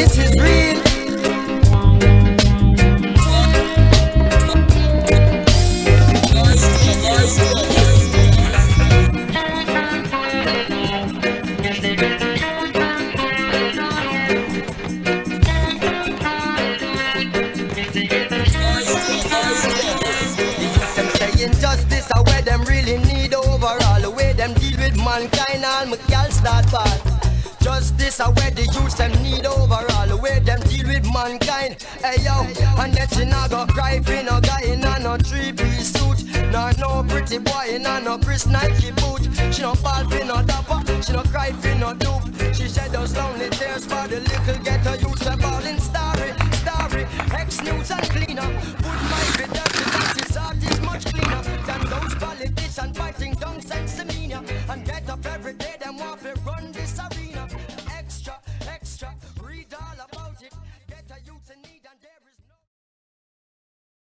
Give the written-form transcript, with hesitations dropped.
this is real. Injustice are where them really need overall. The way them deal with mankind, all my gals start bad. Justice are where the youths them need overall. The way them deal with mankind. Hey yo, and that she not go cry for no guy in a no three-piece suit. Nor no pretty boy in a no Chris Nike boot. She no fall for no dapper, she no cry for no dupe. She shed those lonely tears for the little ghetto youths a ballin' star.